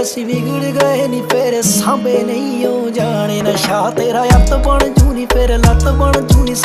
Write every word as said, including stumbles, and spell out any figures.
ਅਸੀਂ ਵਿਗੜ ਗਏ ਨੀ ਫੇਰ ਸਾਂਭੇ ਨਹੀਂ ਉਹ ਜਾਣੇ ਨਸ਼ਾ ਤੇਰਾ ਅੱਤ ਬਣ ਜੂ ਨੀ ਫੇਰ ਲੱਤ ਬਣ ਜੂ ਨੀ।